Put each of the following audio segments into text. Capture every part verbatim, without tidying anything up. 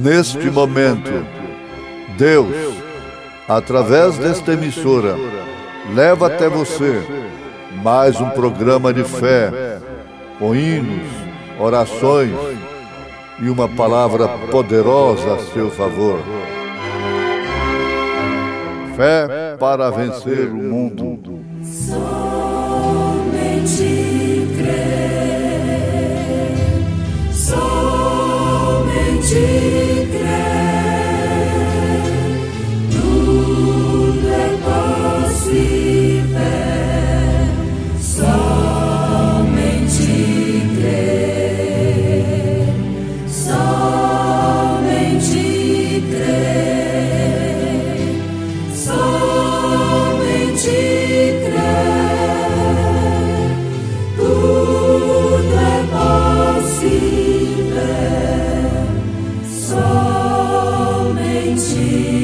Neste momento, Deus, através desta emissora, leva até você mais um programa de fé, com hinos, orações e uma palavra poderosa a seu favor. Fé para vencer o mundo. Somente crer, somente crer, tudo é possível, somente crer, somente crer, somente crer, tudo é possível, somente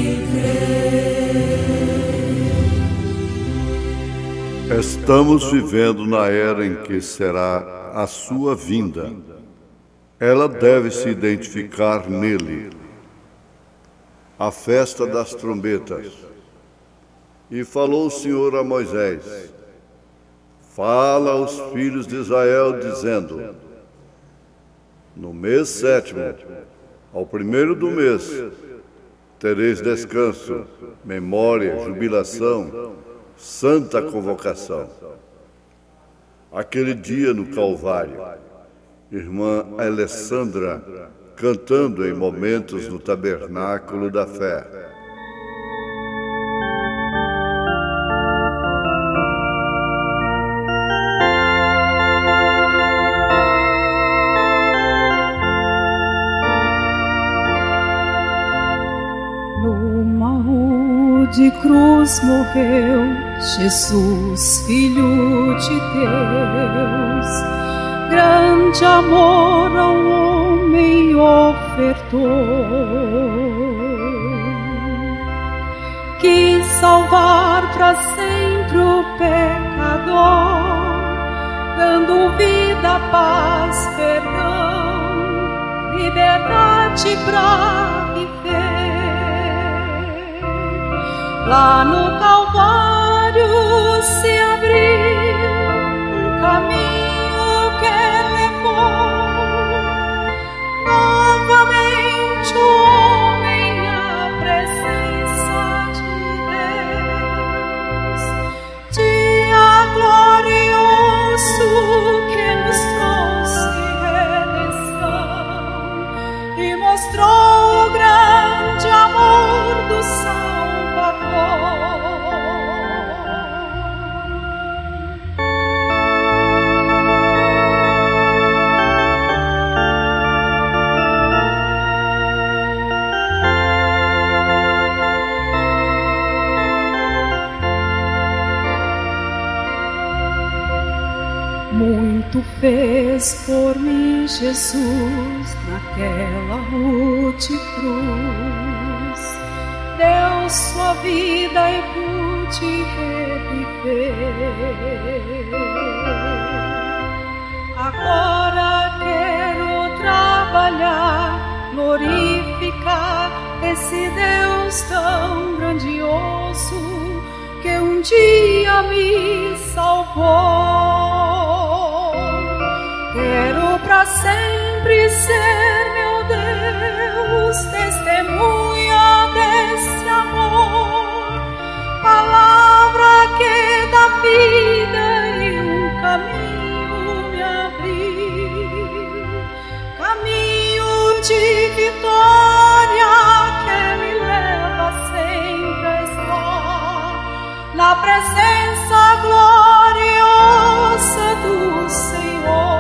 crer. Estamos vivendo na era em que será a sua vinda. Ela deve se identificar nele. A festa das trombetas. E falou o Senhor a Moisés: fala aos filhos de Israel, dizendo: no mês sétimo, ao primeiro do mês, tereis descanso, memória, jubilação, santa convocação. Aquele dia no Calvário, irmã Alessandra cantando em momentos no tabernáculo da fé. De cruz morreu Jesus, Filho de Deus, grande amor ao homem ofertou, quis salvar para sempre o pecador, dando vida, paz, perdão, liberdade pra viver. Lá no Calvário se abriu um caminho que levou novamente o homem à presença de Deus. Dia glorioso que nos trouxe redenção e mostrou o grande amor do Salvador. Muito fez por mim Jesus naquela rude cruz, deu sua vida e pude reviver. Agora quero trabalhar, glorificar esse Deus tão grandioso que um dia me salvou. Quero pra sempre ser, meu Deus, testemunha desse amor, palavra que dá vida e um caminho me abriu, caminho de vitória que me leva sempre a estar na presença gloriosa do Senhor.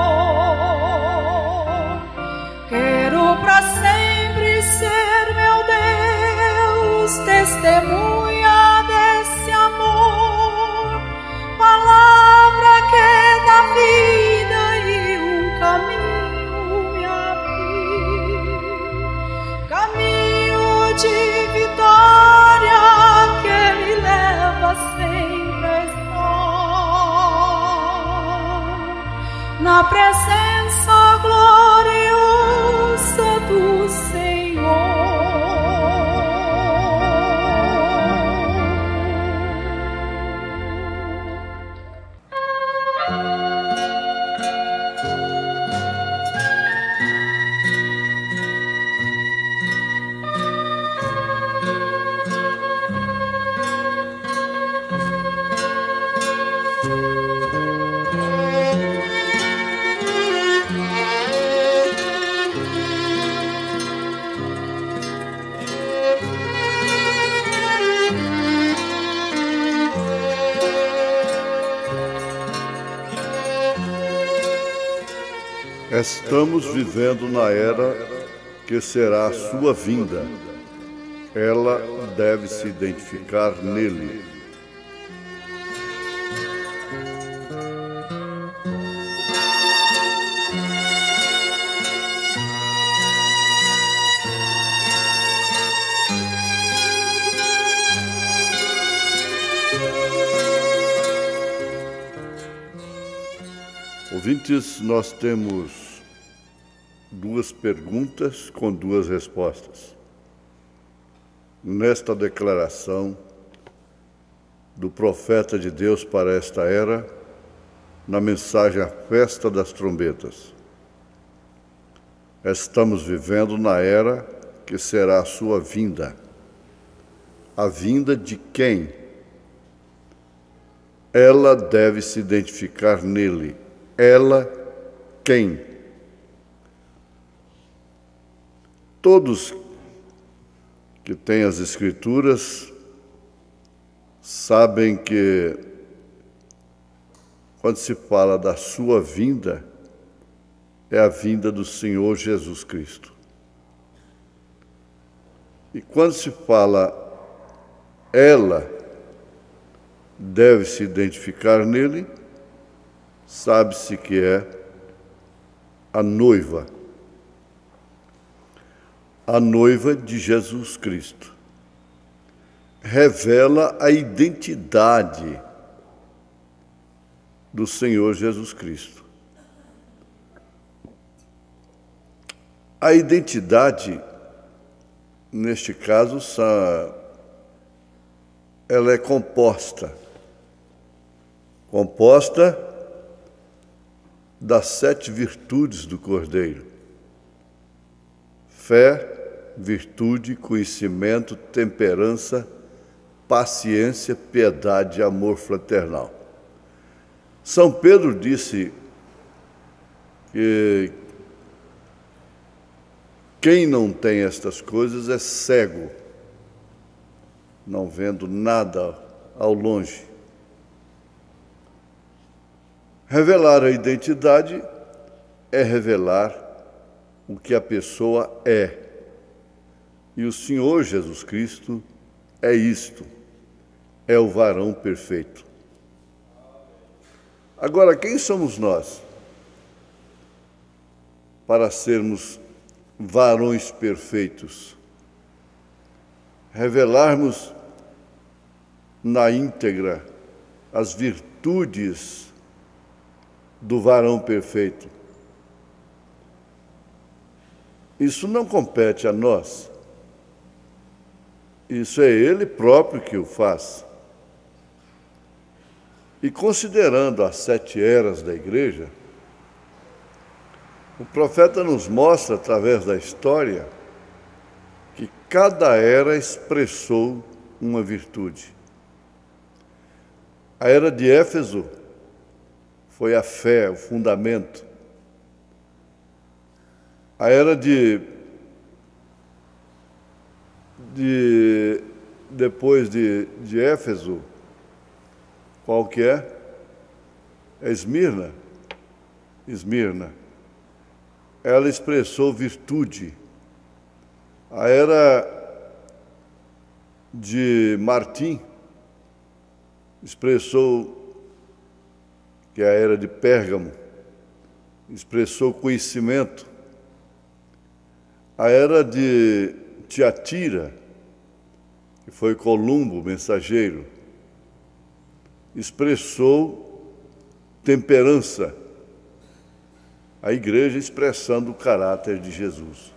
Quero pra sempre ser, meu Deus, testemunha desse amor, palavra que dá vida e um caminho me abriu, caminho de vitória que me leva sempre a estar na presença gloriosa do Senhor. Estamos vivendo na era que será a sua vinda. Ela deve se identificar nele. Ouvintes, nós temos duas perguntas com duas respostas. Nesta declaração do profeta de Deus para esta era, na mensagem A Festa das Trombetas. Estamos vivendo na era que será a sua vinda. A vinda de quem? Ela deve se identificar nele. Ela, quem? Todos que têm as Escrituras sabem que, quando se fala da sua vinda, é a vinda do Senhor Jesus Cristo. E quando se fala ela deve se identificar nele, sabe-se que é a noiva, a noiva de Jesus Cristo. Revela a identidade do Senhor Jesus Cristo. A identidade, neste caso, ela é composta, composta das sete virtudes do Cordeiro: fé, virtude, conhecimento, temperança, paciência, piedade e amor fraternal. São Pedro disse que quem não tem estas coisas é cego, não vendo nada ao longe. Revelar a identidade é revelar o que a pessoa é. E o Senhor Jesus Cristo é isto, é o varão perfeito. Agora, quem somos nós para sermos varões perfeitos? Revelarmos na íntegra as virtudes do varão perfeito. Isso não compete a nós. Isso é Ele próprio que o faz. E considerando as sete eras da igreja, o profeta nos mostra, através da história, que cada era expressou uma virtude. A era de Éfeso foi a fé, o fundamento. A era de, de depois de, de Éfeso, qual que é? É Esmirna. Esmirna. Ela expressou virtude. A era de Martim expressou, que é a era de Pérgamo, expressou conhecimento. A era de Tiatira, que foi Columbo, mensageiro, expressou temperança. A igreja expressando o caráter de Jesus.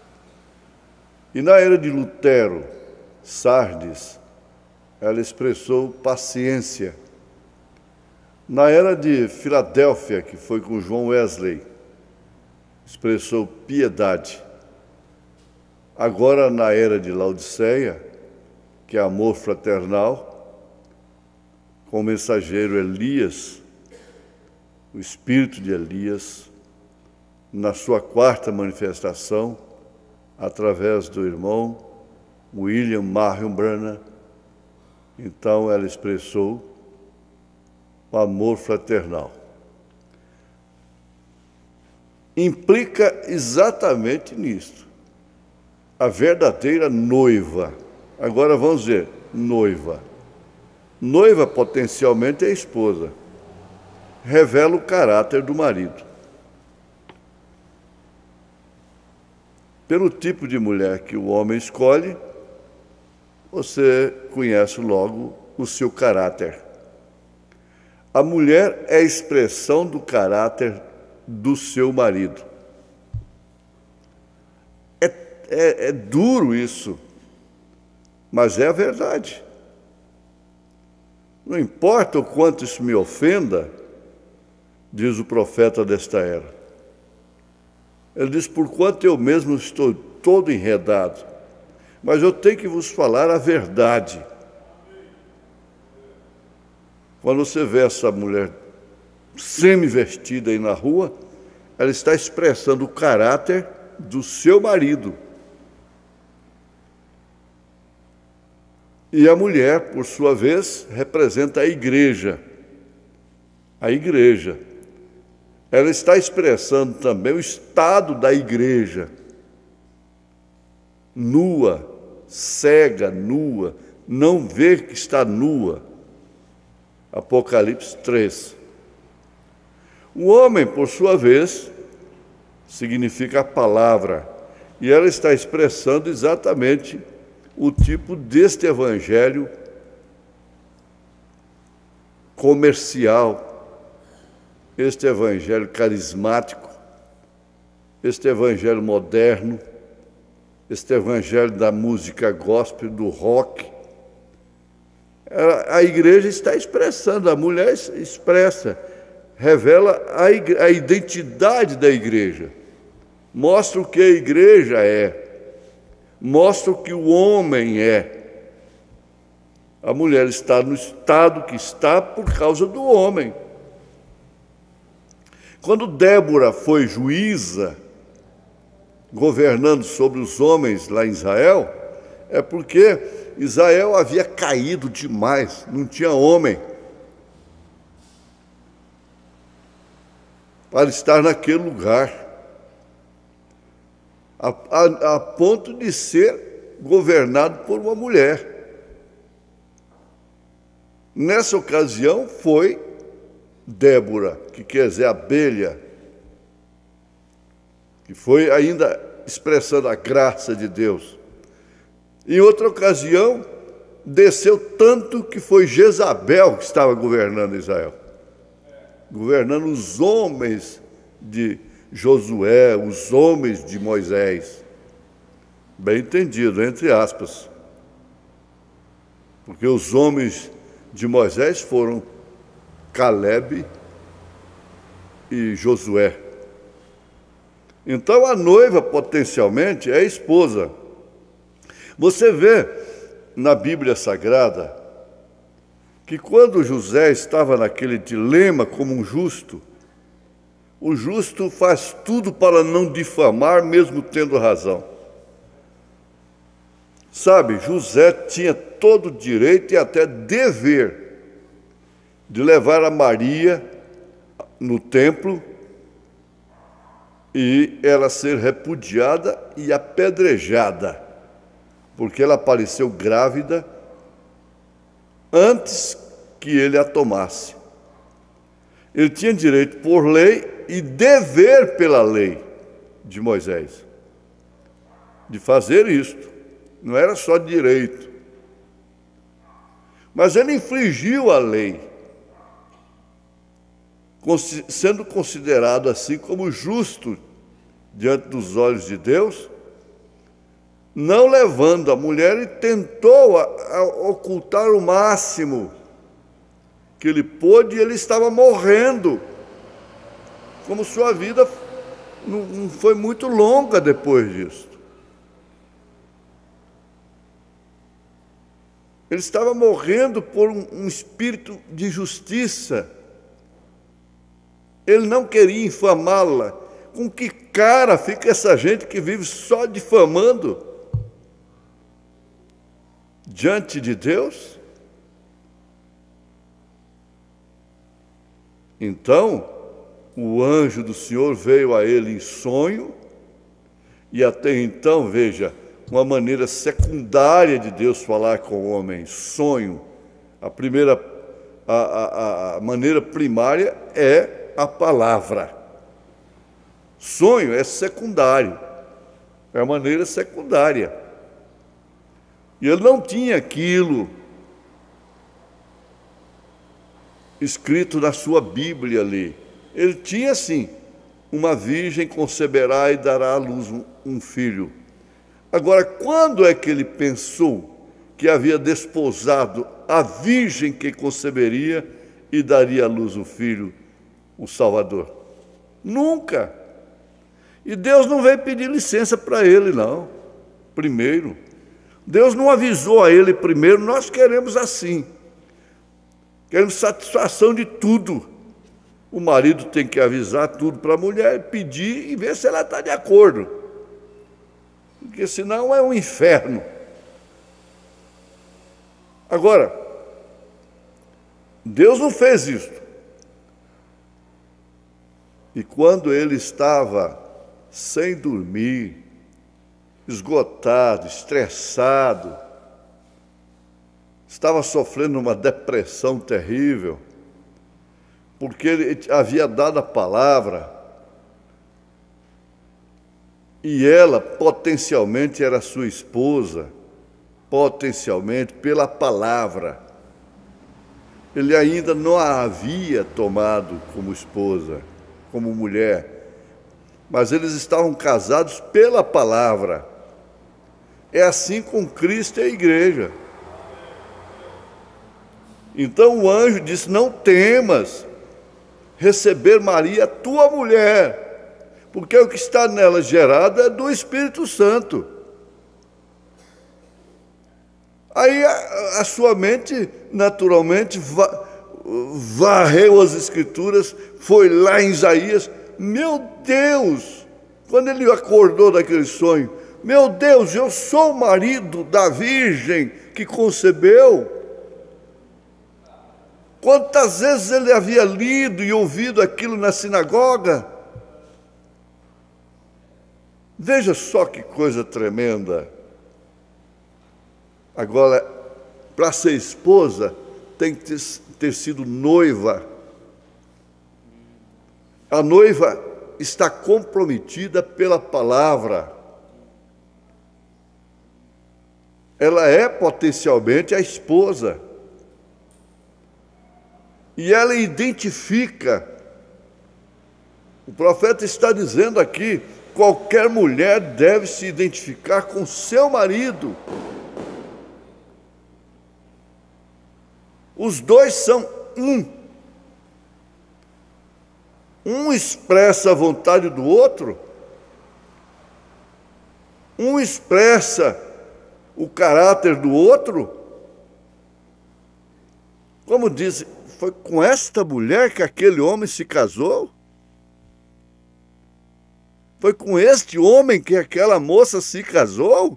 E na era de Lutero, Sardes, ela expressou paciência. Na era de Filadélfia, que foi com João Wesley, expressou piedade. Agora, na era de Laodiceia, que é amor fraternal, com o mensageiro Elias, o espírito de Elias, na sua quarta manifestação, através do irmão William Marion Branham, então ela expressou o amor fraternal. implica exatamente nisso. A verdadeira noiva. Agora vamos ver, noiva. Noiva potencialmente é a esposa. Revela o caráter do marido. Pelo tipo de mulher que o homem escolhe, você conhece logo o seu caráter. A mulher é a expressão do caráter do seu marido. É, é, é duro isso, mas é a verdade. Não importa o quanto isso me ofenda, diz o profeta desta era. Ele diz, por quanto eu mesmo estou todo enredado, mas eu tenho que vos falar a verdade. Quando você vê essa mulher semi-vestida aí na rua, ela está expressando o caráter do seu marido. E a mulher, por sua vez, representa a igreja. A igreja. Ela está expressando também o estado da igreja. Nua, cega, nua, não vê que está nua. Apocalipse três. O homem, por sua vez, significa a palavra, e ela está expressando exatamente o tipo deste evangelho comercial, este evangelho carismático, este evangelho moderno, este evangelho da música gospel, do rock. A igreja está expressando, a mulher expressa, revela a, igre- a identidade da igreja, mostra o que a igreja é, mostra o que o homem é. A mulher está no estado que está por causa do homem. Quando Débora foi juíza, governando sobre os homens lá em Israel, é porque Israel havia caído demais, não tinha homem para estar naquele lugar, a, a, a ponto de ser governado por uma mulher. Nessa ocasião foi Débora, que quer dizer abelha, que foi ainda expressando a graça de Deus. Em outra ocasião, desceu tanto que foi Jezabel que estava governando Israel. Governando os homens de Josué, os homens de Moisés. Bem entendido, entre aspas. Porque os homens de Moisés foram Calebe e Josué. Então a noiva potencialmente é a esposa. Você vê na Bíblia Sagrada que quando José estava naquele dilema como um justo, o justo faz tudo para não difamar, mesmo tendo razão. Sabe, José tinha todo o direito e até dever de levar a Maria no templo e ela ser repudiada e apedrejada, porque ela apareceu grávida antes que ele a tomasse. Ele tinha direito por lei e dever pela lei de Moisés de fazer isto. Não era só direito. Mas ele infringiu a lei, sendo considerado assim como justo diante dos olhos de Deus, não levando a mulher, e tentou a, a ocultar o máximo que ele pôde, e ele estava morrendo, como sua vida não, não foi muito longa depois disso. Ele estava morrendo por um, um espírito de justiça. Ele não queria infamá-la. Com que cara fica essa gente que vive só difamando diante de Deus? Então, o anjo do Senhor veio a ele em sonho, e até então, veja, uma maneira secundária de Deus falar com o homem, sonho. A primeira, a, a, a maneira primária é a palavra. Sonho é secundário, é a maneira secundária. E ele não tinha aquilo escrito na sua Bíblia ali. Ele tinha, sim, uma virgem conceberá e dará à luz um, um filho. Agora, quando é que ele pensou que havia desposado a virgem que conceberia e daria à luz o filho, o Salvador? Nunca. E Deus não veio pedir licença para ele, não. Primeiro. Deus não avisou a ele primeiro, nós queremos assim. Queremos satisfação de tudo. O marido tem que avisar tudo para a mulher, pedir e ver se ela está de acordo. Porque senão é um inferno. Agora, Deus não fez isso. E quando ele estava sem dormir, esgotado, estressado, estava sofrendo uma depressão terrível, porque ele havia dado a palavra, e ela potencialmente era sua esposa, potencialmente pela palavra. Ele ainda não a havia tomado como esposa, como mulher, mas eles estavam casados pela palavra. É assim com Cristo e a igreja. Então o anjo disse: não temas receber Maria, tua mulher, porque o que está nela gerado é do Espírito Santo. Aí a, a sua mente, naturalmente, va, varreu as Escrituras, foi lá em Isaías. Meu Deus! Quando ele acordou daquele sonho, meu Deus, eu sou o marido da virgem que concebeu. Quantas vezes ele havia lido e ouvido aquilo na sinagoga? Veja só que coisa tremenda. Agora, para ser esposa, tem que ter, ter sido noiva. A noiva está comprometida pela palavra. Ela é potencialmente a esposa. E ela identifica. O profeta está dizendo aqui: qualquer mulher deve se identificar com seu marido. Os dois são um. Um expressa a vontade do outro. Um expressa o caráter do outro. Como diz, foi com esta mulher que aquele homem se casou? Foi com este homem que aquela moça se casou?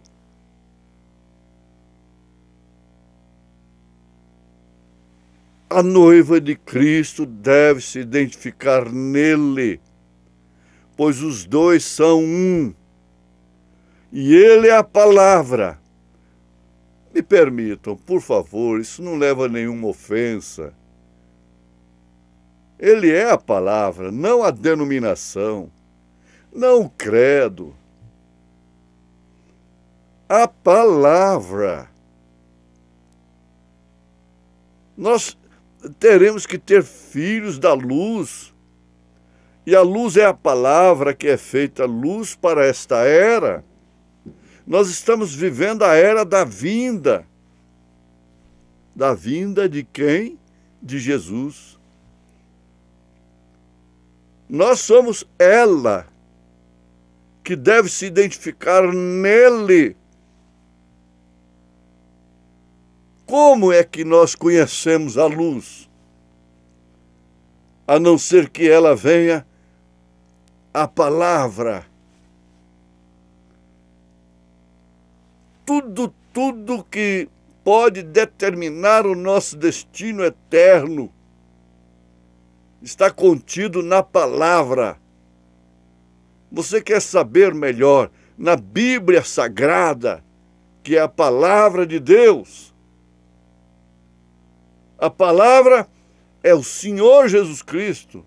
A noiva de Cristo deve se identificar nele, pois os dois são um, e ele é a palavra. Me permitam, por favor, isso não leva a nenhuma ofensa. Ele é a palavra, não a denominação, não o credo. A palavra. Nós teremos que ter filhos da luz, e a luz é a palavra que é feita luz para esta era. Nós estamos vivendo a era da vinda. Da vinda de quem? De Jesus. Nós somos ela, que deve se identificar nele. Como é que nós conhecemos a luz? A não ser que ela venha a palavra. Tudo, tudo que pode determinar o nosso destino eterno está contido na palavra. Você quer saber melhor na Bíblia Sagrada, que é a palavra de Deus? A palavra é o Senhor Jesus Cristo.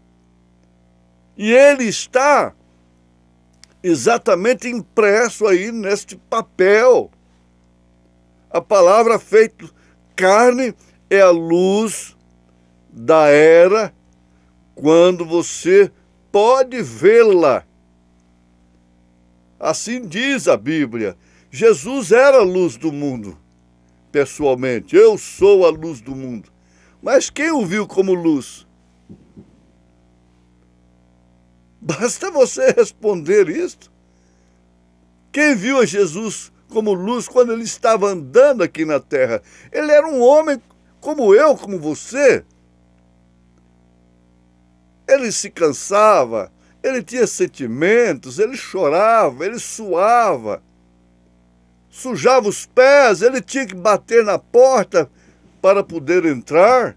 E ele está exatamente impresso aí neste papel. A palavra feita carne é a luz da era, quando você pode vê-la. Assim diz a Bíblia. Jesus era a luz do mundo, pessoalmente. Eu sou a luz do mundo. Mas quem o viu como luz? Basta você responder isto. Quem viu a Jesus como luz quando ele estava andando aqui na terra? Ele era um homem como eu, como você. Ele se cansava, ele tinha sentimentos, ele chorava, ele suava, sujava os pés, ele tinha que bater na porta para poder entrar.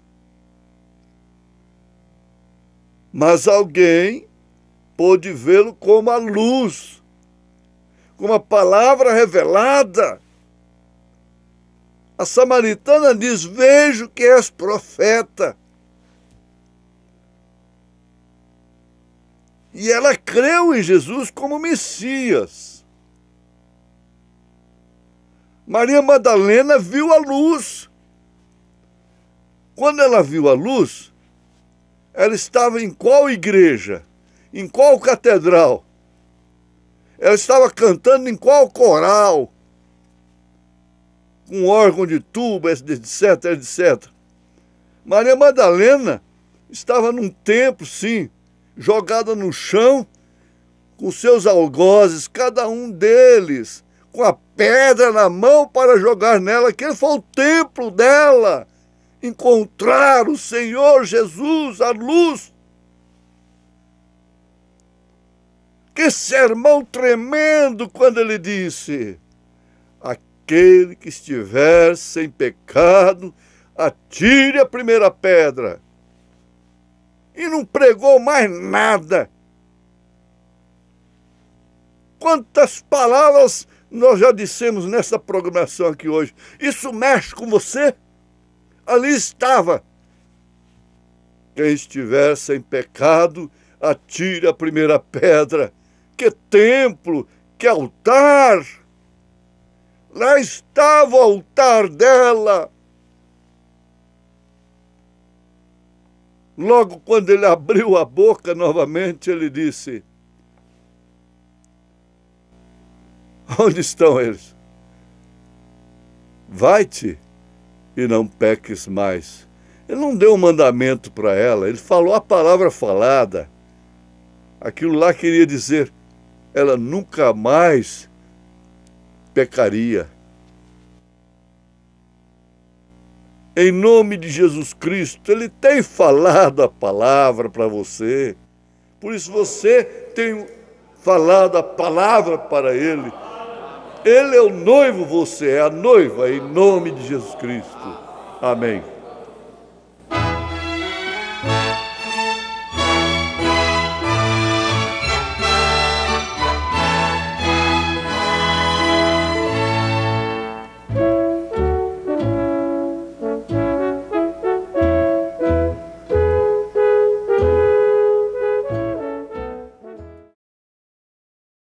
Mas alguém pôde vê-lo como a luz, como a palavra revelada. A samaritana diz: vejo que és profeta. E ela creu em Jesus como Messias. Maria Madalena viu a luz. Quando ela viu a luz, ela estava em qual igreja? Em qual catedral? Ela estava cantando em qual coral? Com órgão de tuba, etc, etcétera. Maria Madalena estava num templo, sim, jogada no chão, com seus algozes, cada um deles, com a pedra na mão para jogar nela. Aquele foi o templo dela. Encontrar o Senhor Jesus, a luz. Que sermão tremendo quando ele disse: aquele que estiver sem pecado, atire a primeira pedra. E não pregou mais nada. Quantas palavras nós já dissemos nessa programação aqui hoje. Isso mexe com você? Ali estava: quem estiver sem pecado, atire a primeira pedra. Que templo, que altar! Lá estava o altar dela. Logo quando ele abriu a boca novamente, ele disse: onde estão eles? Vai-te e não peques mais. Ele não deu um mandamento para ela, ele falou a palavra falada. Aquilo lá queria dizer, ela nunca mais pecaria. Em nome de Jesus Cristo, ele tem falado a palavra para você. Por isso você tem falado a palavra para ele. Ele é o noivo, você é a noiva, em nome de Jesus Cristo. Amém.